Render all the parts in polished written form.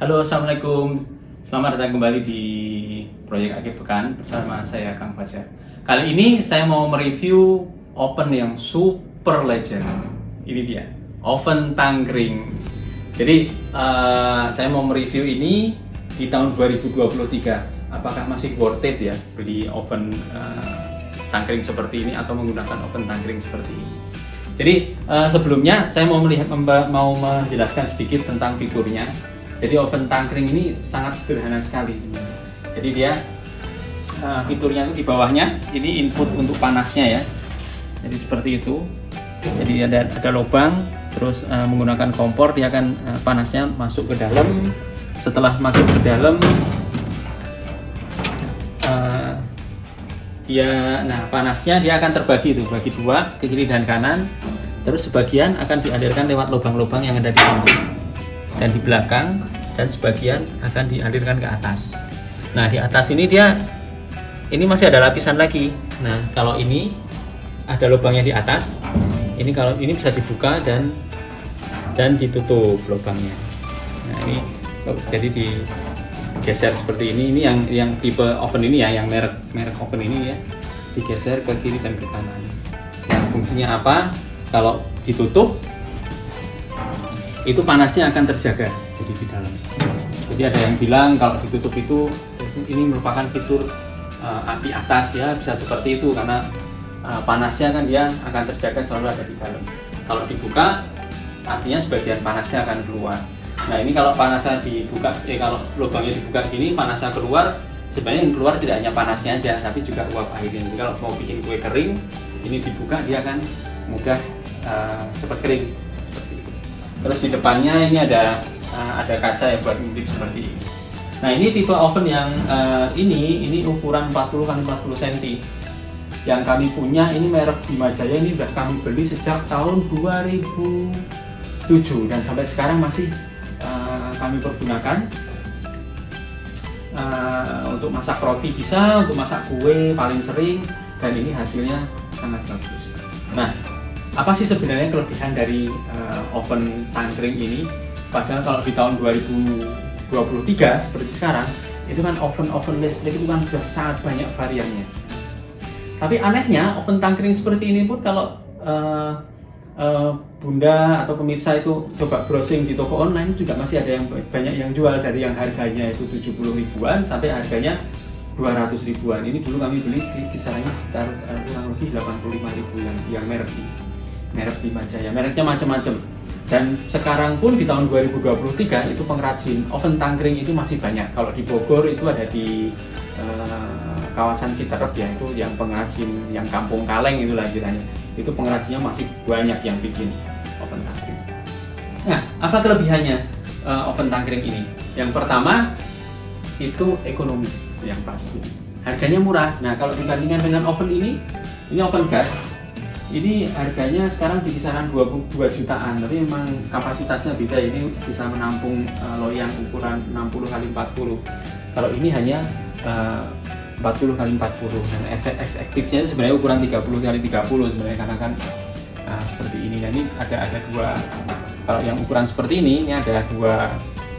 Halo, assalamualaikum. Selamat datang kembali di proyek Akhir Pekan bersama saya Kang Fajar. Kali ini saya mau mereview oven yang super legend. Ini dia, oven tangkring. Jadi saya mau mereview ini di tahun 2023. Apakah masih worth it ya beli oven tangkring seperti ini atau menggunakan oven tangkring seperti ini? Jadi sebelumnya saya mau menjelaskan sedikit tentang fiturnya. Jadi oven tangkring ini sangat sederhana sekali. Jadi dia fiturnya itu di bawahnya ini input untuk panasnya ya. Jadi seperti itu. Jadi ada lubang, terus menggunakan kompor dia akan panasnya masuk ke dalam. Setelah masuk ke dalam, panasnya dia akan terbagi itu, bagi dua, ke kiri dan kanan. Terus sebagian akan dialirkan lewat lubang-lubang yang ada di sini dan di belakang, dan sebagian akan dialirkan ke atas. Nah, di atas ini ini masih ada lapisan lagi. Nah, kalau ini ada lubangnya di atas, kalau ini bisa dibuka dan ditutup lubangnya. Nah, ini jadi digeser seperti ini. Ini yang tipe oven ini ya, yang merek oven ini ya, digeser ke kiri dan ke kanan. Nah, fungsinya apa? Kalau ditutup, itu panasnya akan terjaga jadi di dalam. Jadi ada yang bilang kalau ditutup itu ini merupakan fitur api atas ya, bisa seperti itu karena panasnya kan dia akan terjaga selalu ada di dalam. Kalau dibuka artinya sebagian panasnya akan keluar. Nah, ini kalau panasnya dibuka, kalau lubangnya dibuka gini panasnya keluar, sebenarnya yang keluar tidak hanya panasnya aja tapi juga uap airnya. Jadi kalau mau bikin kue kering, ini dibuka dia akan mudah cepat kering. Terus di depannya ini ada kaca ya buat ngintip seperti ini. Nah, ini tipe oven yang ini ukuran 40 x 40 cm. Yang kami punya ini merek Bimajaya, ini sudah kami beli sejak tahun 2007 dan sampai sekarang masih kami pergunakan untuk masak roti bisa, untuk masak kue paling sering, dan ini hasilnya sangat bagus. Nah, apa sih sebenarnya kelebihan dari oven tangkring ini? Padahal kalau di tahun 2023 seperti sekarang, itu kan oven listrik itu kan sudah sangat banyak variannya. Tapi anehnya oven tangkring seperti ini pun kalau Bunda atau pemirsa itu coba browsing di toko online juga masih ada yang banyak yang jual, dari yang harganya itu 70 ribuan sampai harganya 200 ribuan. Ini dulu kami beli kisarannya sekitar kurang lebih 85 ribu yang merek Bimajaya. Mereknya macam-macam. Dan sekarang pun di tahun 2023 itu pengrajin oven tangkring itu masih banyak. Kalau di Bogor itu ada di kawasan Citerep ya, itu yang pengrajin yang Kampung Kaleng itulah istilahnya. Itu pengrajinnya masih banyak yang bikin oven tangkring. Nah, apa kelebihannya oven tangkring ini? Yang pertama itu ekonomis yang pasti. Harganya murah. Nah, kalau dibandingkan dengan oven ini oven gas. Ini harganya sekarang di kisaran 22 jutaan, tapi memang kapasitasnya beda. Ini bisa menampung loyang ukuran 60 x 40. Kalau ini hanya 40 x 40. Dan efektifnya sebenarnya ukuran 30 x 30 sebenarnya, karena kan seperti ini. Dan ini ada dua. Kalau yang ukuran seperti ini ada dua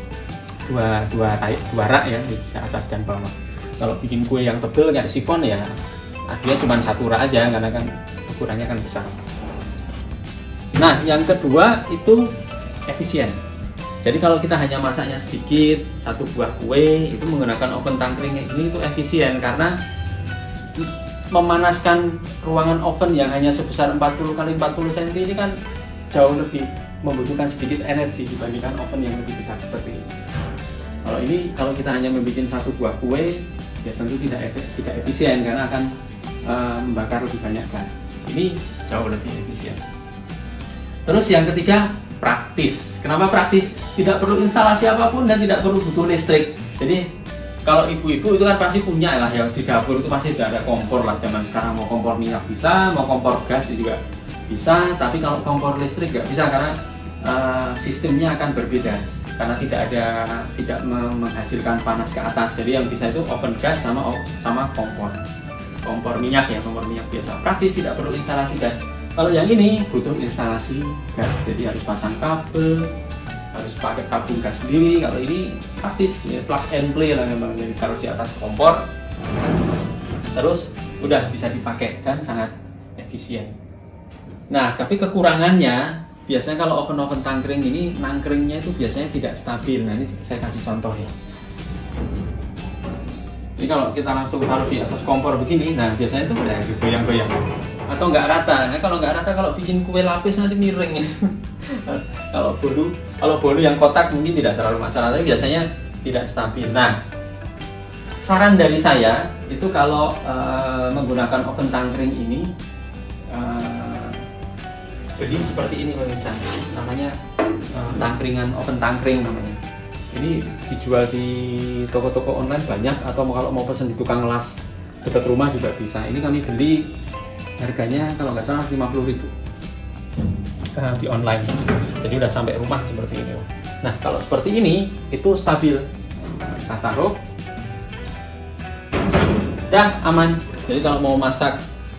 rak ya, bisa atas dan bawah. Kalau bikin kue yang tebal kayak sifon ya, artinya cuma satu rak aja karena kan ukurannya kan besar. Nah, yang kedua itu efisien. Jadi kalau kita hanya masaknya sedikit, satu buah kue, itu menggunakan oven tangkring ini itu efisien karena memanaskan ruangan oven yang hanya sebesar 40 x 40 cm ini kan jauh lebih membutuhkan sedikit energi dibandingkan oven yang lebih besar seperti ini. Kalau kita hanya membuat satu buah kue, ya tentu tidak efisien karena akan membakar lebih banyak gas. Ini jauh lebih efisien. Terus yang ketiga, praktis. Kenapa praktis? Tidak perlu instalasi apapun dan tidak perlu butuh listrik. Jadi kalau ibu-ibu itu kan pasti punya lah ya, di dapur itu pasti sudah ada kompor lah. Zaman sekarang mau kompor minyak bisa, mau kompor gas juga bisa. Tapi kalau kompor listrik nggak bisa karena sistemnya akan berbeda. Karena tidak menghasilkan panas ke atas. Jadi yang bisa itu oven gas sama kompor minyak ya, kompor minyak biasa. Praktis, tidak perlu instalasi gas. Kalau yang ini butuh instalasi gas, jadi harus pasang kabel, harus pakai tabung gas sendiri. Kalau ini praktis, ya, plug and play lah memang, jadi taruh di atas kompor, terus udah bisa dipakai dan sangat efisien. Nah, tapi kekurangannya biasanya kalau oven tangkring ini nangkringnya itu biasanya tidak stabil. Nah, ini saya kasih contoh ya. Jadi kalau kita langsung taruh di atas kompor begini, nah biasanya itu udah goyang-goyang atau nggak rata. Nah, kalau nggak rata, kalau bikin kue lapis nanti miring. Kalau bolu yang kotak mungkin tidak terlalu masalah, tapi biasanya tidak stabil. Nah, saran dari saya itu kalau menggunakan oven tangkring ini, beli seperti ini pemirsa, namanya tangkringan, oven tangkring namanya. Ini dijual di toko-toko online banyak, atau kalau mau pesen di tukang las dekat rumah juga bisa. Ini kami beli harganya kalau nggak salah 50.000 di online. Jadi udah sampai rumah seperti ini. Nah, kalau seperti ini itu stabil. Kita taruh, dah aman. Jadi kalau mau masak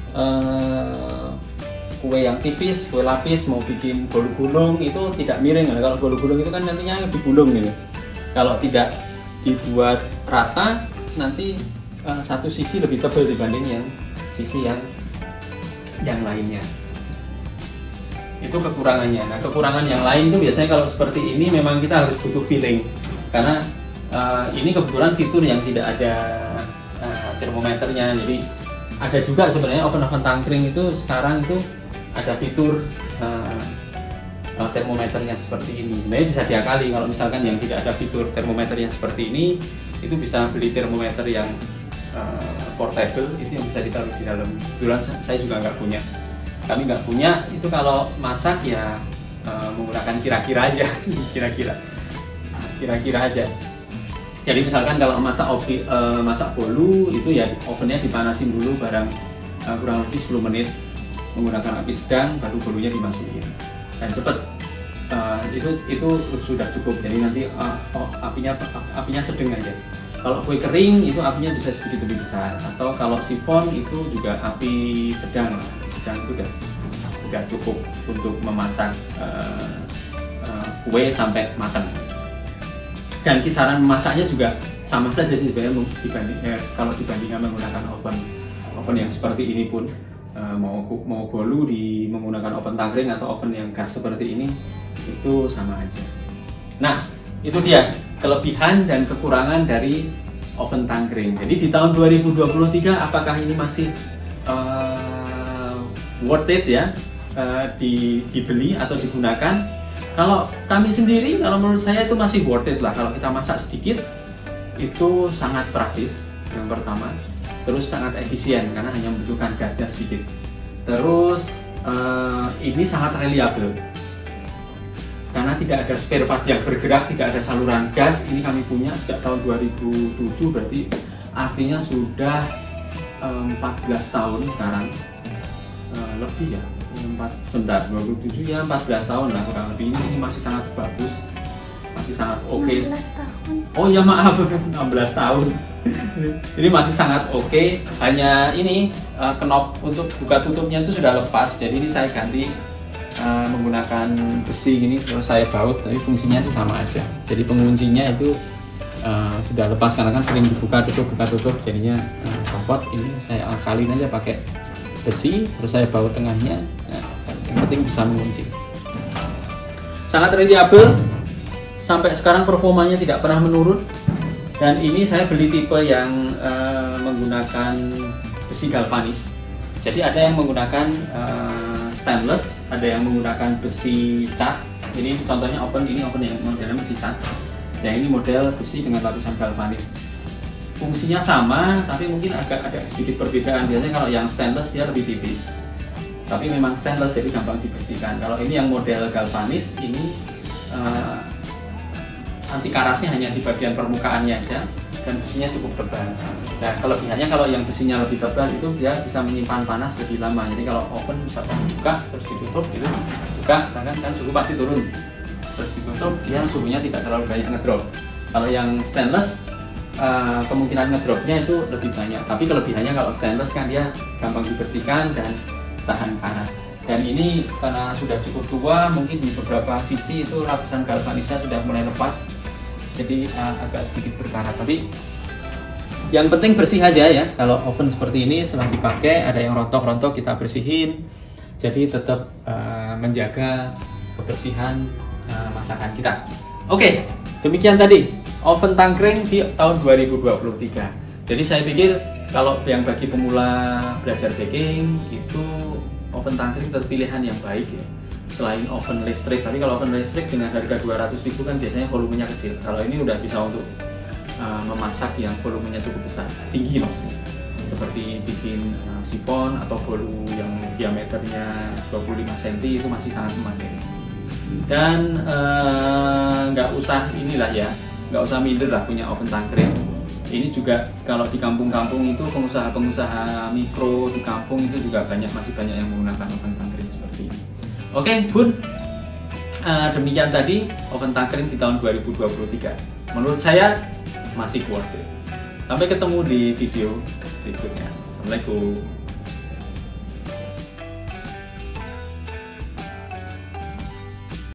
kue yang tipis, kue lapis, mau bikin bolu gulung itu tidak miring. Nah, kalau bolu gulung itu kan nantinya digulung gitu. Kalau tidak dibuat rata, nanti satu sisi lebih tebal dibanding yang sisi yang lainnya. Itu kekurangannya. Nah, kekurangan yang lain itu biasanya kalau seperti ini memang kita harus butuh filling, karena ini kebetulan fitur yang tidak ada termometernya. Jadi ada juga sebenarnya oven tangkring itu sekarang itu ada fitur termometernya seperti ini. Nah, bisa diakali. Kalau misalkan yang tidak ada fitur termometernya seperti ini, itu bisa beli termometer yang portable, itu yang bisa ditaruh di dalam. Kebetulan saya juga nggak punya. Kami nggak punya. Itu kalau masak ya menggunakan kira-kira aja. kira-kira aja. Jadi misalkan kalau masak bolu itu ya ovennya dipanasin dulu barang kurang lebih 10 menit menggunakan api sedang, baru bolunya dimasukin dan cepat. Itu sudah cukup. Jadi nanti apinya sedang aja. Kalau kue kering itu apinya bisa sedikit lebih besar, atau kalau sifon itu juga api sedang lah. Sedang itu udah cukup untuk memasak kue sampai matang. Dan kisaran memasaknya juga sama saja sih sebenarnya kalau dibandingkan menggunakan oven yang seperti ini pun, mau bolu menggunakan oven tangkring atau oven yang gas seperti ini itu sama aja. Nah, itu dia kelebihan dan kekurangan dari oven tangkring. Jadi di tahun 2023 apakah ini masih worth it ya dibeli atau digunakan? Kalau kami sendiri, kalau menurut saya itu masih worth it lah. Kalau kita masak sedikit, itu sangat praktis yang pertama. Terus sangat efisien karena hanya membutuhkan gasnya sedikit. Terus ini sangat reliable karena tidak ada spare part yang bergerak, tidak ada saluran gas. Ini kami punya sejak tahun 2007, berarti artinya sudah 14 tahun sekarang. Lebih ya, 2007 ya 14 tahun lah kurang lebih. Ini masih sangat bagus, masih sangat oke. 16 tahun. Oh ya maaf, 16 tahun. Ini masih sangat oke. Hanya ini knop untuk buka tutupnya itu sudah lepas. Jadi ini saya ganti menggunakan besi gini, terus saya baut, tapi fungsinya sih sama aja. Jadi penguncinya itu sudah lepas karena kan sering dibuka tutup, jadinya copot. Ini saya akalin aja pakai besi, terus saya baut tengahnya. Nah, yang penting bisa mengunci. Sangat reliable, sampai sekarang performanya tidak pernah menurun. Dan ini saya beli tipe yang menggunakan besi galvanis. Jadi ada yang menggunakan stainless, ada yang menggunakan besi cat. Ini contohnya oven yang modelnya besi cat. Ya, ini model besi dengan lapisan galvanis. Fungsinya sama, tapi mungkin agak ada sedikit perbedaan. Biasanya kalau yang stainless dia lebih tipis, tapi memang stainless jadi gampang dibersihkan. Kalau ini yang model galvanis, ini anti karatnya hanya di bagian permukaannya aja, dan besinya cukup tebal. Nah, kelebihannya kalau yang besinya lebih tebal itu dia bisa menyimpan panas lebih lama. Jadi kalau oven misalkan dibuka terus ditutup, itu buka, misalkan kan suhu pasti turun, terus ditutup, dia suhunya tidak terlalu banyak ngedrop. Kalau yang stainless kemungkinan ngedropnya itu lebih banyak, tapi kelebihannya kalau stainless kan dia gampang dibersihkan dan tahan karat. Dan ini karena sudah cukup tua, mungkin di beberapa sisi itu lapisan galvanisnya sudah mulai lepas, jadi agak sedikit berkarat. Tapi yang penting bersih aja ya. Kalau oven seperti ini setelah dipakai ada yang rontok-rontok kita bersihin, jadi tetap menjaga kebersihan masakan kita. Oke, demikian tadi oven tangkring di tahun 2023. Jadi saya pikir kalau yang bagi pemula belajar baking itu oven tangkring pilihan yang baik ya. Selain oven listrik, tapi kalau oven listrik dengan harga 200.000 kan biasanya volumenya kecil. Kalau ini udah bisa untuk memasak yang volumenya cukup besar, tinggi maksudnya. Seperti bikin sifon atau bolu yang diameternya 25 cm itu masih sangat memadai. Dan nggak usah inilah ya, nggak usah minder lah punya oven tangkring. Ini juga kalau di kampung-kampung itu pengusaha-pengusaha mikro di kampung itu juga masih banyak yang menggunakan oven tangkring seperti ini. Oke, Bun, demikian tadi oven tangkring di tahun 2023. Menurut saya masih worth it. Sampai ketemu di video berikutnya. Assalamualaikum.